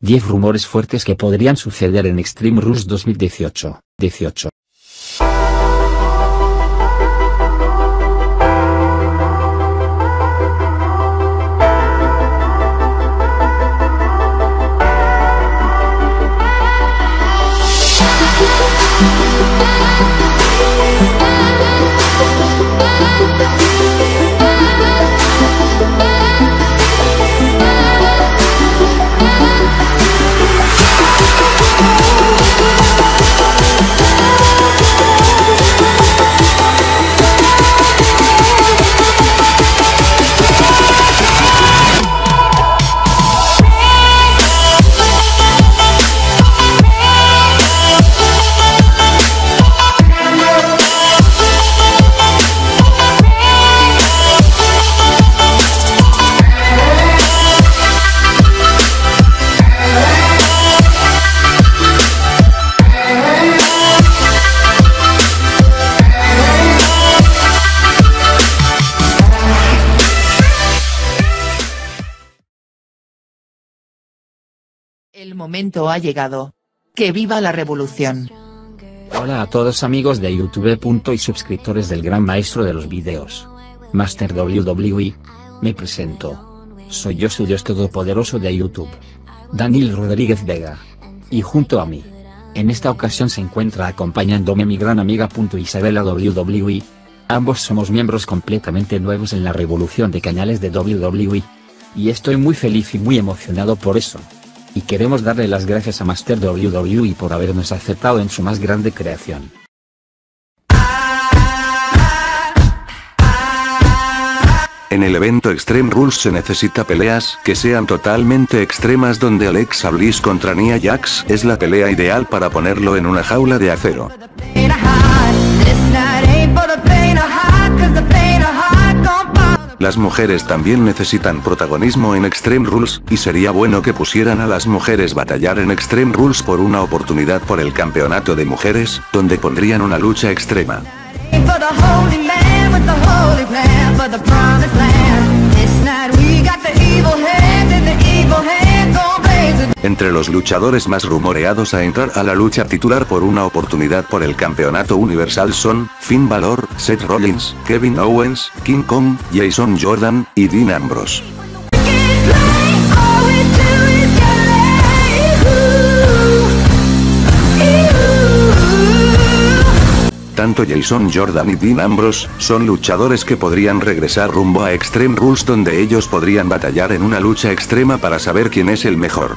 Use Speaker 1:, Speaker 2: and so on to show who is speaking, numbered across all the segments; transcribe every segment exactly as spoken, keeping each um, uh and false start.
Speaker 1: diez rumores fuertes que podrían suceder en Extreme Rules dos mil dieciocho. dieciocho.
Speaker 2: El momento ha llegado. ¡Que viva la revolución!
Speaker 1: Hola a todos amigos de YouTube. Y suscriptores del gran maestro de los videos, Master W W E. Me presento. Soy yo, su Dios todopoderoso de YouTube, Daniel Rodríguez Vega. Y junto a mí, en esta ocasión se encuentra acompañándome mi gran amiga Isabela W W E. Ambos somos miembros completamente nuevos en la revolución de canales de W W E. Y estoy muy feliz y muy emocionado por eso. Y queremos darle las gracias a Master W W E por habernos aceptado en su más grande creación.
Speaker 3: En el evento Extreme Rules se necesita peleas que sean totalmente extremas, donde Alexa Bliss contra Nia Jax es la pelea ideal para ponerlo en una jaula de acero. Las mujeres también necesitan protagonismo en Extreme Rules, y sería bueno que pusieran a las mujeres batallar en Extreme Rules por una oportunidad por el campeonato de mujeres, donde pondrían una lucha extrema. Entre los luchadores más rumoreados a entrar a la lucha titular por una oportunidad por el campeonato universal son Finn Balor, Seth Rollins, Kevin Owens, King Kong, Jason Jordan y Dean Ambrose. Tanto Jason Jordan y Dean Ambrose son luchadores que podrían regresar rumbo a Extreme Rules, donde ellos podrían batallar en una lucha extrema para saber quién es el mejor.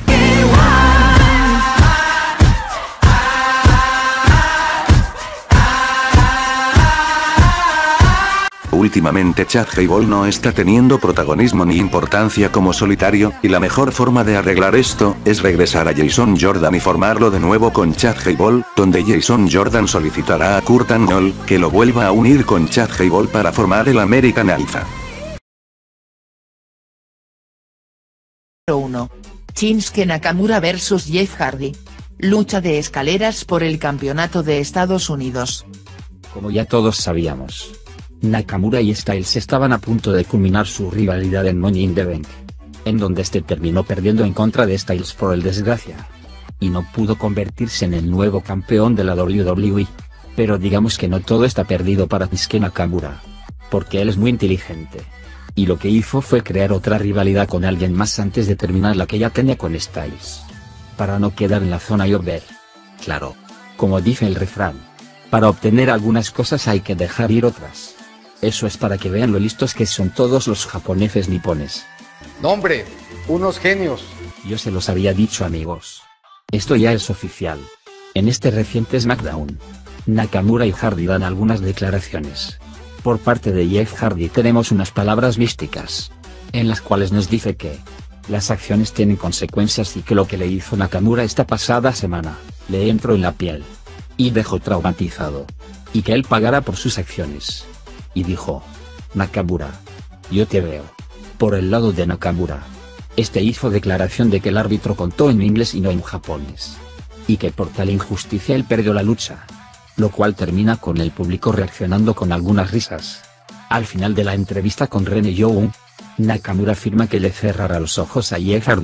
Speaker 3: Últimamente Chad Gable no está teniendo protagonismo ni importancia como solitario, y la mejor forma de arreglar esto es regresar a Jason Jordan y formarlo de nuevo con Chad Gable, donde Jason Jordan solicitará a Kurt Angle que lo vuelva a unir con Chad Gable para formar el American Alpha.
Speaker 2: uno. Shinsuke Nakamura versus Jeff Hardy. Lucha de escaleras por el campeonato de Estados Unidos.
Speaker 1: Como ya todos sabíamos, Nakamura y Styles estaban a punto de culminar su rivalidad en Money in the Bank, en donde este terminó perdiendo en contra de Styles por el desgracia, y no pudo convertirse en el nuevo campeón de la W W E. Pero digamos que no todo está perdido para Shinsuke Nakamura, porque él es muy inteligente, y lo que hizo fue crear otra rivalidad con alguien más antes de terminar la que ya tenía con Styles, para no quedar en la zona y ver. Claro, como dice el refrán, para obtener algunas cosas hay que dejar ir otras. Eso es para que vean lo listos que son todos los japoneses nipones.
Speaker 4: No, hombre, unos genios.
Speaker 1: Yo se los había dicho, amigos. Esto ya es oficial. En este reciente SmackDown, Nakamura y Hardy dan algunas declaraciones. Por parte de Jeff Hardy tenemos unas palabras místicas, en las cuales nos dice que las acciones tienen consecuencias y que lo que le hizo Nakamura esta pasada semana le entró en la piel y dejó traumatizado, y que él pagará por sus acciones. Y dijo: Nakamura, yo te veo. Por el lado de Nakamura, este hizo declaración de que el árbitro contó en inglés y no en japonés, y que por tal injusticia él perdió la lucha, lo cual termina con el público reaccionando con algunas risas. Al final de la entrevista con Rene Young, Nakamura afirma que le cerrará los ojos a Jeff Hardy,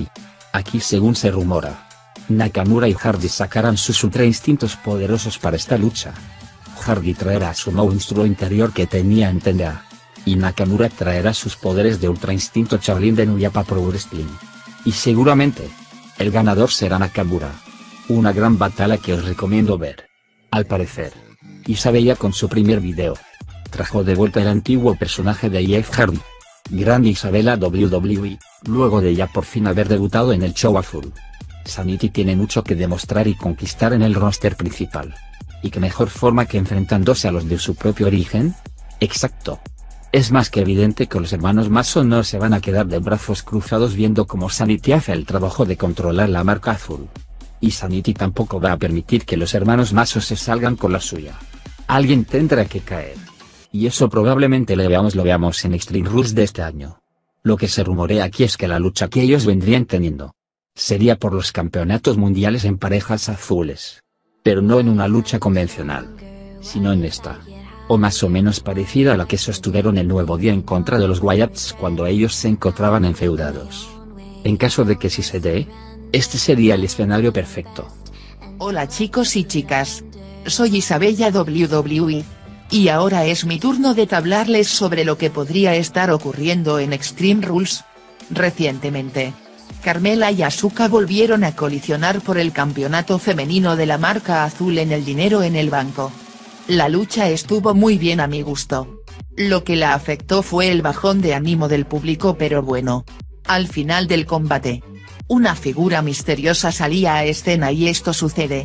Speaker 1: Aquí, según se rumora, Nakamura y Hardy sacarán sus ultra instintos poderosos para esta lucha. Hardy traerá su monstruo interior que tenía en T N A, y Nakamura traerá sus poderes de ultra instinto Shaolin de New Japan Pro Wrestling. Y seguramente, el ganador será Nakamura. Una gran batalla que os recomiendo ver. Al parecer, Isabella con su primer video trajo de vuelta el antiguo personaje de Jeff Hardy. Grande Isabella W W E, luego de ya por fin haber debutado en el show azul. Sanity tiene mucho que demostrar y conquistar en el roster principal. ¿Y qué mejor forma que enfrentándose a los de su propio origen? Exacto. Es más que evidente que los hermanos Mason no se van a quedar de brazos cruzados viendo cómo Sanity hace el trabajo de controlar la marca azul. Y Sanity tampoco va a permitir que los hermanos Mason se salgan con la suya. Alguien tendrá que caer. Y eso probablemente lo veamos lo veamos en Extreme Rules de este año. Lo que se rumorea aquí es que la lucha que ellos vendrían teniendo sería por los campeonatos mundiales en parejas azules. Pero no en una lucha convencional, sino en esta. O más o menos parecida a la que sostuvieron el Nuevo Día en contra de los Wyatts cuando ellos se encontraban enfeudados. En caso de que sí se dé, este sería el escenario perfecto.
Speaker 2: Hola chicos y chicas. Soy Isabella W W E. Y ahora es mi turno de hablarles sobre lo que podría estar ocurriendo en Extreme Rules. Recientemente, Carmella y Asuka volvieron a colisionar por el campeonato femenino de la marca azul en el Dinero en el Banco. La lucha estuvo muy bien a mi gusto. Lo que la afectó fue el bajón de ánimo del público, pero bueno. Al final del combate, una figura misteriosa salía a escena y esto sucede.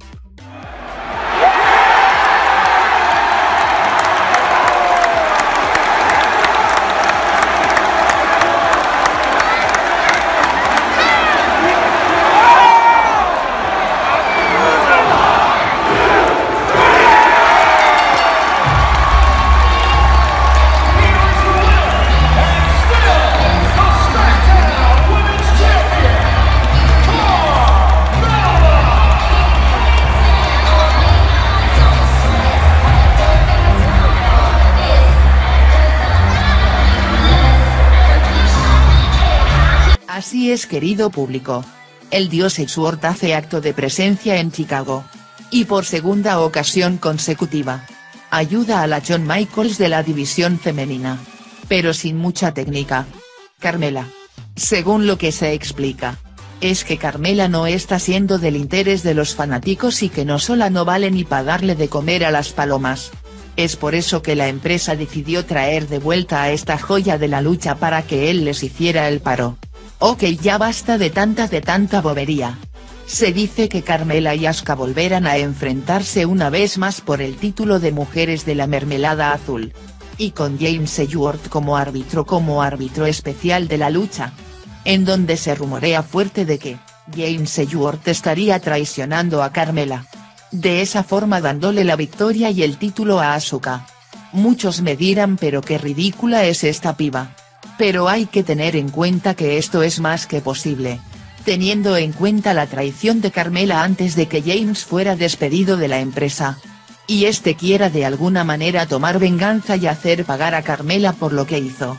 Speaker 2: Así es, querido público. El dios Edgeworth hace acto de presencia en Chicago. Y por segunda ocasión consecutiva. Ayuda a la Shawn Michaels de la división femenina. Pero sin mucha técnica. Carmella. Según lo que se explica, es que Carmella no está siendo del interés de los fanáticos y que no sola no vale ni para darle de comer a las palomas. Es por eso que la empresa decidió traer de vuelta a esta joya de la lucha para que él les hiciera el paro. Ok, ya basta de tanta de tanta bobería. Se dice que Carmella y Asuka volverán a enfrentarse una vez más por el título de mujeres de la mermelada azul. Y con James Edgeworth como árbitro como árbitro especial de la lucha. En donde se rumorea fuerte de que James Edgeworth estaría traicionando a Carmella. De esa forma dándole la victoria y el título a Asuka. Muchos me dirán pero qué ridícula es esta piba. Pero hay que tener en cuenta que esto es más que posible, teniendo en cuenta la traición de Carmella antes de que James fuera despedido de la empresa. Y este quiera de alguna manera tomar venganza y hacer pagar a Carmella por lo que hizo.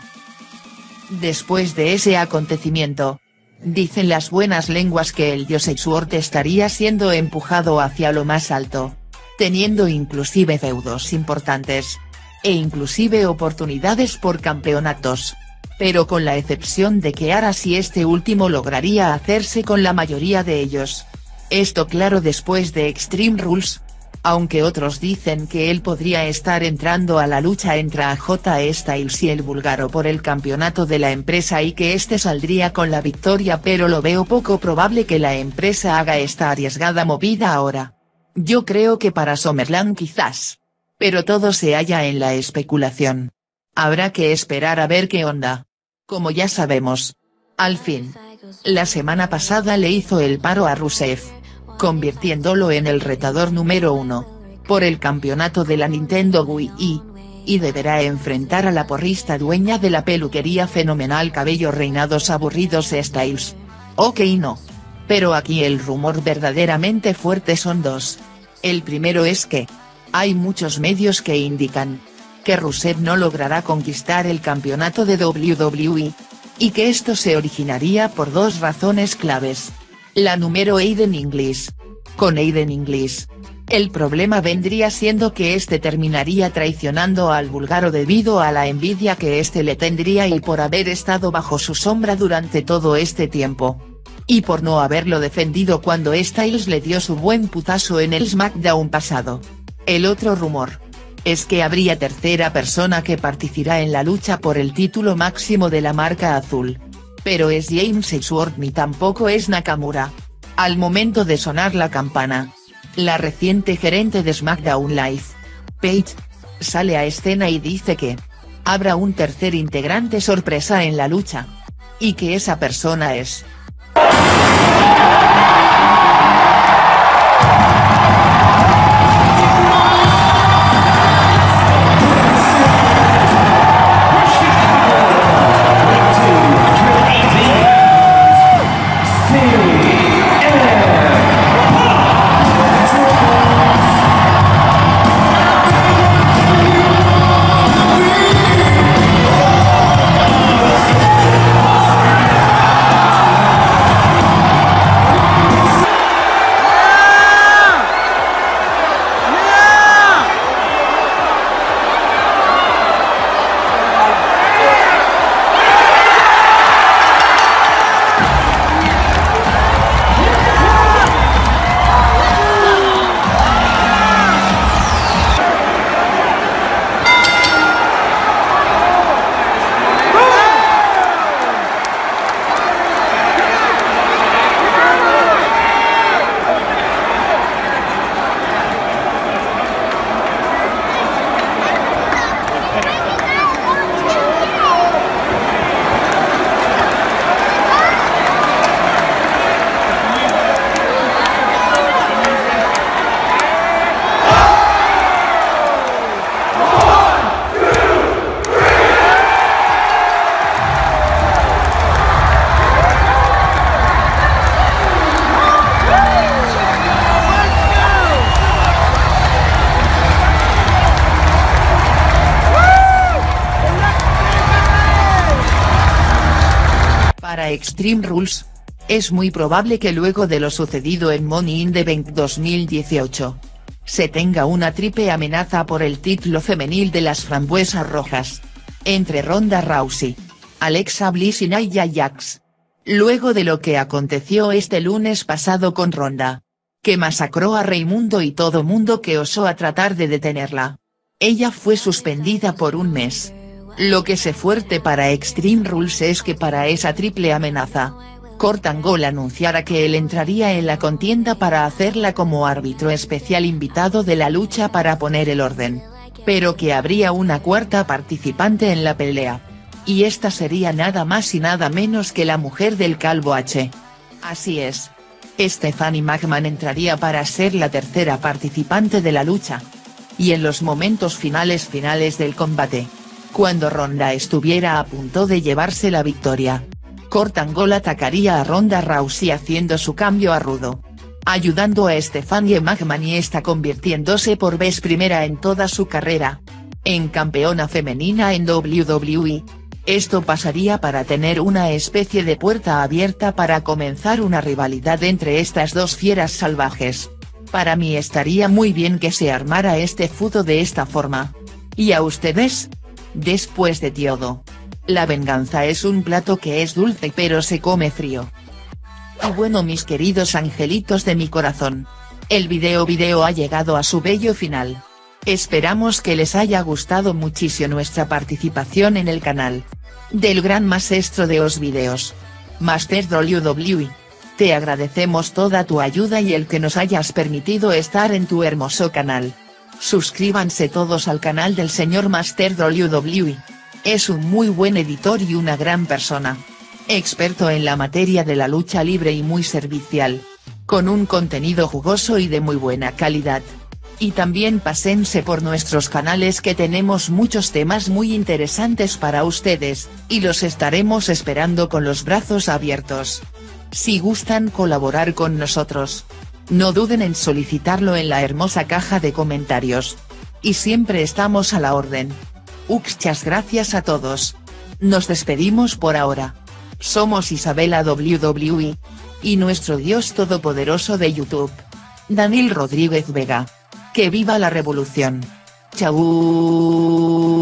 Speaker 2: Después de ese acontecimiento, dicen las buenas lenguas que el dios Edgeworth estaría siendo empujado hacia lo más alto, teniendo inclusive feudos importantes. E inclusive oportunidades por campeonatos. Pero con la excepción de que ahora sí este último lograría hacerse con la mayoría de ellos. Esto claro después de Extreme Rules. Aunque otros dicen que él podría estar entrando a la lucha entre A J Styles y el búlgaro por el campeonato de la empresa y que este saldría con la victoria, pero lo veo poco probable que la empresa haga esta arriesgada movida ahora. Yo creo que para SummerSlam quizás. Pero todo se halla en la especulación. Habrá que esperar a ver qué onda. Como ya sabemos, al fin, la semana pasada le hizo el paro a Rusev, convirtiéndolo en el retador número uno, por el campeonato de la Nintendo Wii, y deberá enfrentar a la porrista dueña de la peluquería Fenomenal Cabello Reinados Aburridos Styles. Ok, no. Pero aquí el rumor verdaderamente fuerte son dos. El primero es que hay muchos medios que indican que Rusev no logrará conquistar el campeonato de W W E. y que esto se originaría por dos razones claves. La número Aiden English. Con Aiden English, el problema vendría siendo que este terminaría traicionando al búlgaro debido a la envidia que este le tendría y por haber estado bajo su sombra durante todo este tiempo. Y por no haberlo defendido cuando Styles le dio su buen putazo en el SmackDown pasado. El otro rumor es que habría tercera persona que participará en la lucha por el título máximo de la marca azul. Pero es James Ellsworth ni tampoco es Nakamura. Al momento de sonar la campana, la reciente gerente de SmackDown Live, Paige, sale a escena y dice que habrá un tercer integrante sorpresa en la lucha. Y que esa persona es para Extreme Rules. Es muy probable que luego de lo sucedido en Money in the Bank dos mil dieciocho, se tenga una triple amenaza por el título femenil de las Frambuesas Rojas, entre Ronda Rousey, Alexa Bliss y Nia Jax. Luego de lo que aconteció este lunes pasado con Ronda, que masacró a Raimundo y todo mundo que osó a tratar de detenerla. Ella fue suspendida por un mes. Lo que es fuerte para Extreme Rules es que para esa triple amenaza, Kurt Angle anunciara que él entraría en la contienda para hacerla como árbitro especial invitado de la lucha para poner el orden. Pero que habría una cuarta participante en la pelea. Y esta sería nada más y nada menos que la mujer del Calvo H. Así es. Stephanie McMahon entraría para ser la tercera participante de la lucha. Y en los momentos finales finales del combate, cuando Ronda estuviera a punto de llevarse la victoria, Kurt Angle atacaría a Ronda Rousey haciendo su cambio a rudo, ayudando a Stephanie McMahon y esta convirtiéndose por vez primera en toda su carrera en campeona femenina en doble u doble u E. Esto pasaría para tener una especie de puerta abierta para comenzar una rivalidad entre estas dos fieras salvajes. Para mí estaría muy bien que se armara este feudo de esta forma. ¿Y a ustedes? Después de todo, la venganza es un plato que es dulce pero se come frío. Y bueno mis queridos angelitos de mi corazón, el video video ha llegado a su bello final. Esperamos que les haya gustado muchísimo nuestra participación en el canal del gran maestro de los videos, Master W W E. Te agradecemos toda tu ayuda y el que nos hayas permitido estar en tu hermoso canal. Suscríbanse todos al canal del señor Master W W E. Es un muy buen editor y una gran persona. Experto en la materia de la lucha libre y muy servicial. Con un contenido jugoso y de muy buena calidad. Y también pásense por nuestros canales que tenemos muchos temas muy interesantes para ustedes, y los estaremos esperando con los brazos abiertos. Si gustan colaborar con nosotros, no duden en solicitarlo en la hermosa caja de comentarios. Y siempre estamos a la orden. Muchas gracias a todos. Nos despedimos por ahora. Somos Isabela W W E. Y nuestro Dios todopoderoso de YouTube. Daniel Rodríguez Vega. ¡Que viva la revolución! ¡Chau!